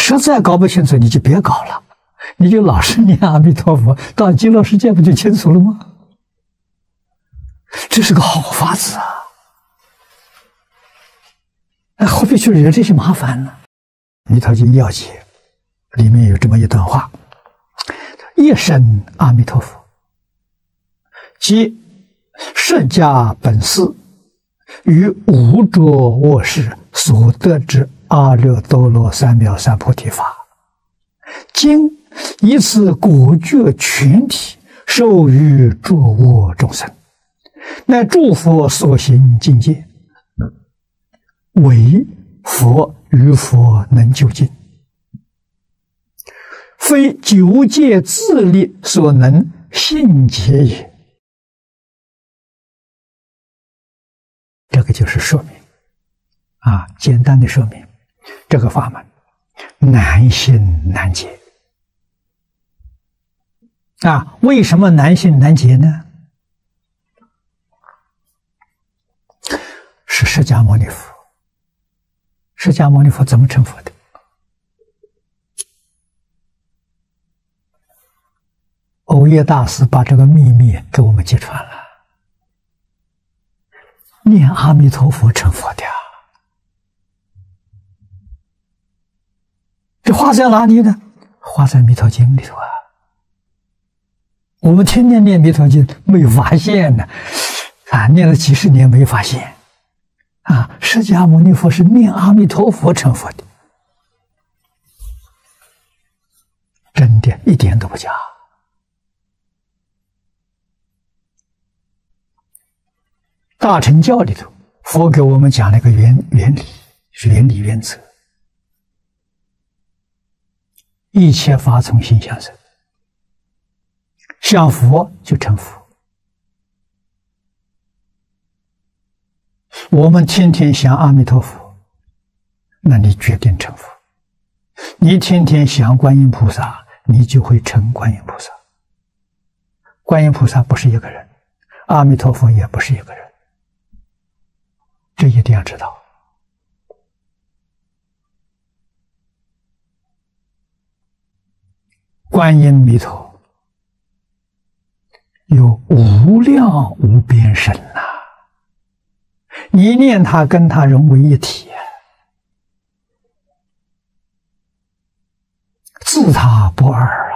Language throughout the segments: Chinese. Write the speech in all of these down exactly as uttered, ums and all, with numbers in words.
实在搞不清楚，你就别搞了，你就老实念阿弥陀佛，到极乐世界不就清楚了吗？这是个好法子啊！哎，何必去惹这些麻烦呢？《弥陀经要解》里面有这么一段话：一生阿弥陀佛，即释迦本师于无着卧室所得之阿耨多罗三藐三菩提法，今以此果觉全体授予诸我众生，乃诸佛所行境界，唯佛与佛能究竟，非九界自力所能信解也。这个就是说明啊，简单的说明这个法门难信难解啊。为什么难信难解呢？是释迦牟尼佛。释迦牟尼佛怎么成佛的？藕益大师把这个秘密给我们揭穿了。念阿弥陀佛成佛的，这话在哪里呢？话在《弥陀经》里头啊。我们天天念《弥陀经》，没发现呢，啊，念了几十年没发现，啊，释迦牟尼佛是念阿弥陀佛成佛的，真的，一点都不假。大乘教里头，佛给我们讲了一个原原理，原理原则：一切法从心想生，想佛就成佛。我们天天想阿弥陀佛，那你决定成佛；你天天想观音菩萨，你就会成观音菩萨。观音菩萨不是一个人，阿弥陀佛也不是一个人。这一定要知道。观音弥陀有无量无边身呐、啊，你念它跟它融为一体，自他不二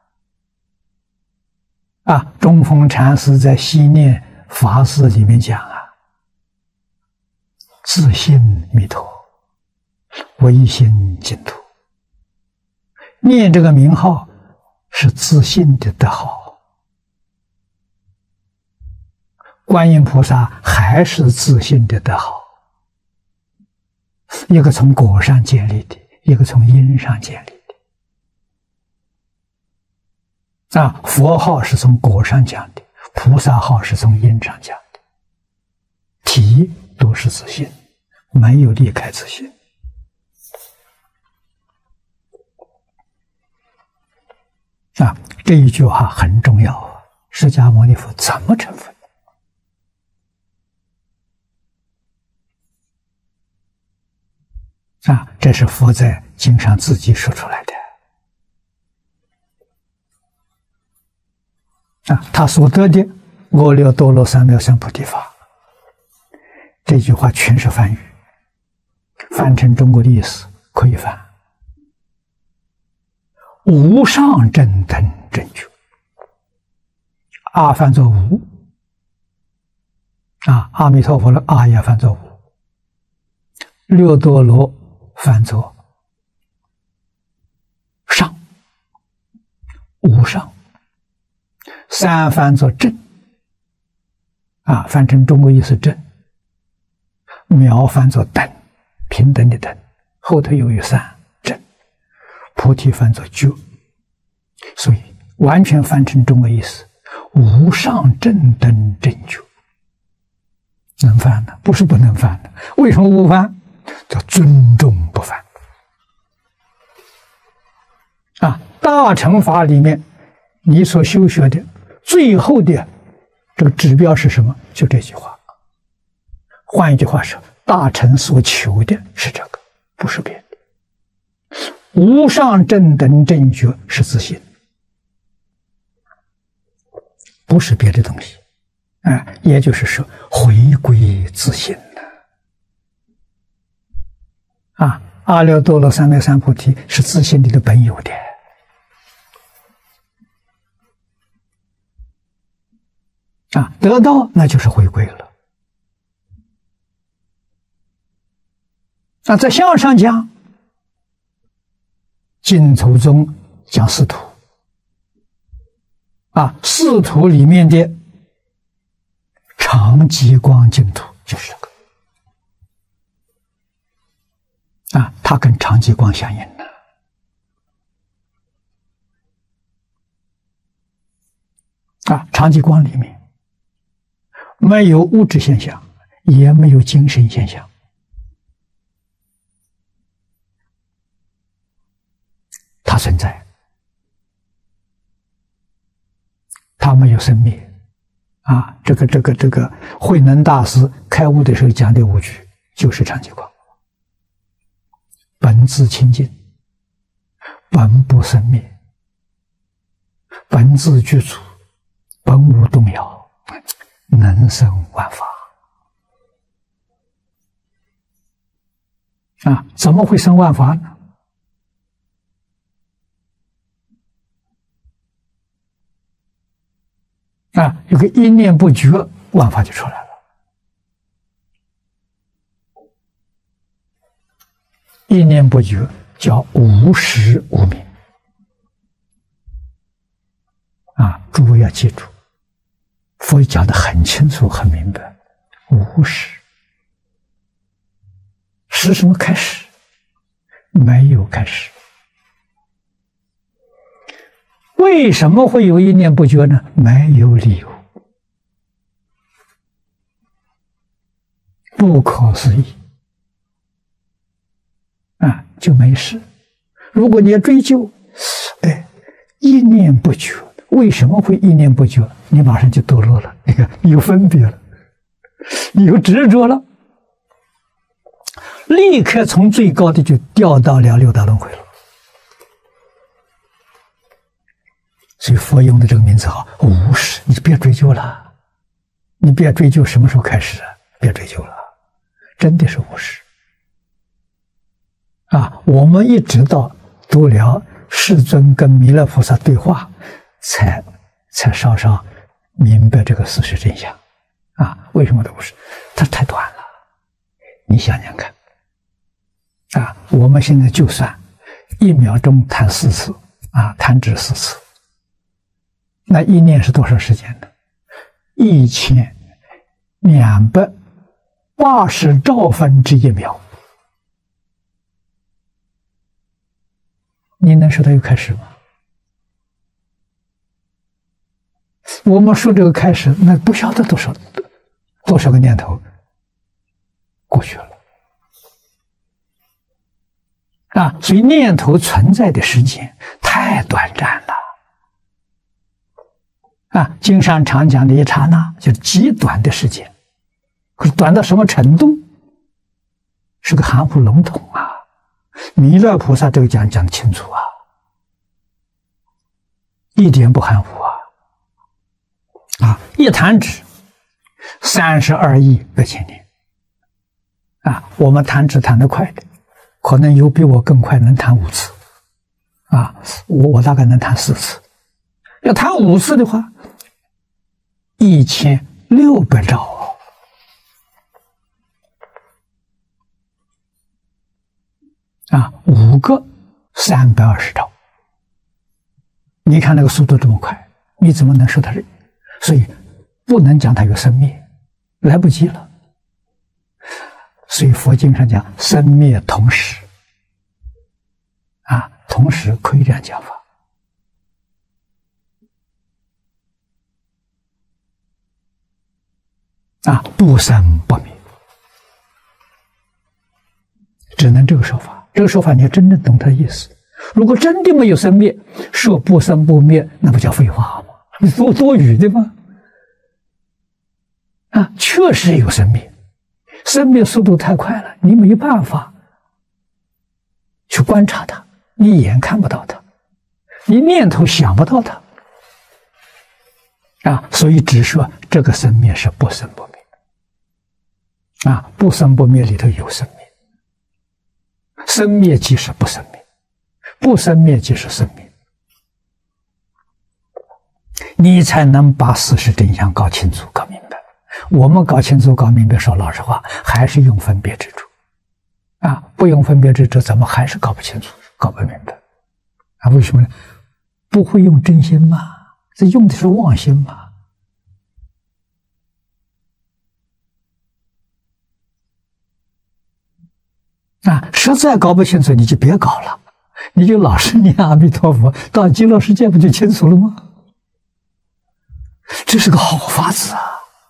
啊！啊，中峰禅师在西念法事里面讲啊，自信弥陀，唯心净土。念这个名号是自信的德号，观音菩萨还是自信的德号，一个从果上建立的，一个从因上建立的。啊，佛号是从果上讲的，菩萨号是从因上讲的，体都是自信，没有离开自信。啊，这一句话很重要啊！释迦牟尼佛怎么成佛？啊，这是佛在经上自己说出来的。啊，他所得的阿耨多罗三藐三菩提法，这句话全是梵语，翻成中国的意思可以翻。无上正等正觉，阿翻作无，啊，阿弥陀佛的阿也翻作无，六多罗翻作上，无上，三翻作正，啊，翻成中国意思正，妙翻作等，平等的等，后头又有三。菩提翻作觉，所以完全翻成中国意思，无上正等正觉。能翻的，不是不能翻的。为什么不翻？叫尊重不翻。啊，大乘法里面，你所修学的最后的这个指标是什么？就这句话。换一句话说，大乘所求的是这个，不是别的。 无上正等正觉是自性，不是别的东西。啊，也就是说，回归自性了。啊，阿耨多罗三藐三菩提是自性里的本有的。啊，得到那就是回归了。那在相上讲，净土宗讲四土。啊，四土里面的常寂光净土就是这个。啊，它跟常寂光相应的。啊，常寂光里面没有物质现象，也没有精神现象。它存在，它没有生灭。啊，这个这个这个慧能大师开悟的时候讲的五句，就是常寂光。本自清净，本不生灭，本自具足，本无动摇，能生万法。啊，怎么会生万法呢？啊，有个一念不觉，万法就出来了。一念不觉叫无实无明。啊，诸位要记住，佛讲的很清楚很明白，无实。实什么开始？没有开始。为什么会有一念不觉呢？没有理由，不可思议啊，就没事。如果你要追究，哎，一念不觉，为什么会一念不觉？你马上就堕落了。你看，你有分别了，你有执着了，立刻从最高的就掉到了六道轮回了。所以佛用的这个名字好，无始，你别追究了，你别追究什么时候开始，别追究了，真的是无始。啊，我们一直到读了世尊跟弥勒菩萨对话，才才稍稍明白这个事实真相。啊，为什么都不是？它太短了。你想想看，啊，我们现在就算一秒钟弹四次，啊，弹指四次。那一念是多少时间呢？一千两百八十兆分之一秒。你能说它有开始吗？我们说这个开始，那不晓得多少多少个念头过去了啊！所以念头存在的时间太短暂了。啊，经上常讲的一刹那，就是极短的时间，可是短到什么程度？是个含糊笼统啊！弥勒菩萨这个讲讲得清楚啊，一点不含糊啊！啊，一弹指三十二亿八千年啊！我们弹指弹得快的，可能有比我更快，能弹五次啊！我我大概能弹四次。要弹五次的话，一千六百兆啊，五个三百二十兆。你看那个速度这么快，你怎么能说它是？所以不能讲它有生灭，来不及了。所以佛经上讲生灭同时，啊，同时可以这样讲法。啊，不生不灭，只能这个说法。这个说法你要真正懂它的意思。如果真的没有生灭，说不生不灭，那不叫废话吗？你多多余的吗？啊，确实有生灭，生灭速度太快了，你没办法去观察它， 你眼看不到它，你念头想不到它，啊，所以只说这个生灭是不生不灭，啊，不生不灭里头有生灭，生灭即是不生灭，不生灭即是生灭，你才能把事实真相搞清楚、搞明白。我们搞清楚、搞明白，说老实话，还是用分别执着，啊，不用分别执着，怎么还是搞不清楚、搞不明白？啊，为什么呢？不会用真心嘛，这用的是妄心嘛。啊，实在搞不清楚，你就别搞了，你就老实念阿弥陀佛，到极乐世界不就清楚了吗？这是个好法子啊！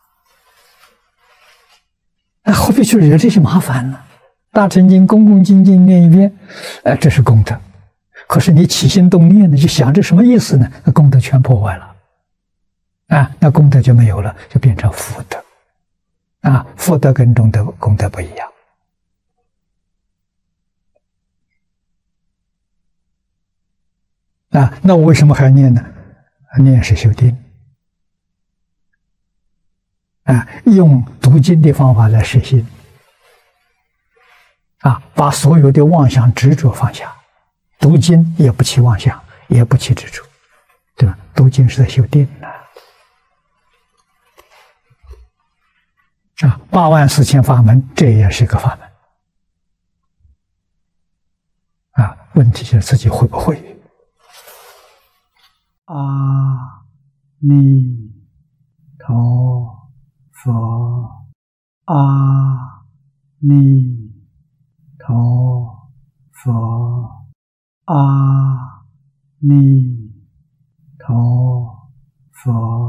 那何必去惹这些麻烦呢？大乘经恭恭敬敬念一遍，呃，这是功德。可是你起心动念呢，就想这什么意思呢？那功德全破坏了，啊，那功德就没有了，就变成福德。啊，福德跟中德功德不一样。啊，那我为什么还要念呢？念是修定。啊，用读经的方法来实行，啊，把所有的妄想执着放下，读经也不起妄想，也不起执着，对吧？读经是在修定呢。啊，八万四千法门，这也是一个法门。啊，问题就是自己会不会？阿弥陀佛，阿弥陀佛，阿弥陀佛。